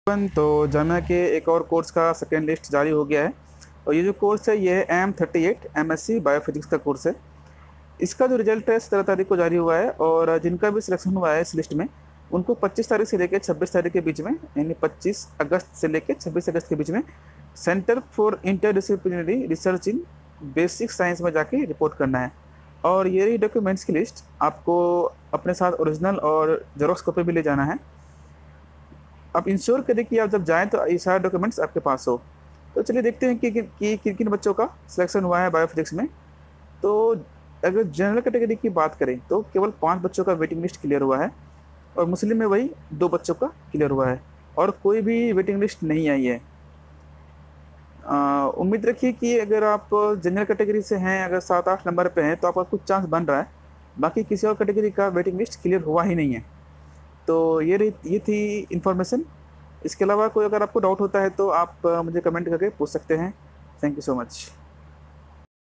तो जामिया के एक और कोर्स का सेकेंड लिस्ट जारी हो गया है। और ये जो कोर्स है ये है M38 MSc बायोफिजिक्स का कोर्स है। इसका जो रिजल्ट है 17 तारीख को जारी हुआ है और जिनका भी सिलेक्शन हुआ है इस लिस्ट में उनको 25 तारीख से लेकर 26 तारीख के बीच में, यानी 25 अगस्त से लेकर 26 अगस्त के बीच में centre for interdisciplinary research in basic science में जाके रिपोर्ट करना है। और ये रही डॉक्यूमेंट्स की लिस्ट। आपको अपने साथ ओरिजिनल और जेरोक्स कॉपी भी ले जाना है। आप इंश्योर करें कि आप जब जाएं तो ये सारे डॉक्यूमेंट्स आपके पास हो। तो चलिए देखते हैं कि किन किन बच्चों का सिलेक्शन हुआ है बायोफिजिक्स में। तो अगर जनरल कैटेगरी की बात करें तो केवल 5 बच्चों का वेटिंग लिस्ट क्लियर हुआ है और मुस्लिम में वही 2 बच्चों का क्लियर हुआ है और कोई भी वेटिंग लिस्ट नहीं आई है। उम्मीद रखिए कि अगर आप जनरल कैटेगरी से हैं, अगर 7-8 नंबर पे हैं तो आपका कुछ चांस बन रहा है। बाकी किसी और कैटेगरी का वेटिंग लिस्ट क्लियर हुआ ही नहीं है। तो ये थी इन्फॉर्मेशन। इसके अलावा कोई अगर आपको डाउट होता है तो आप मुझे कमेंट करके पूछ सकते हैं। Thank you so much.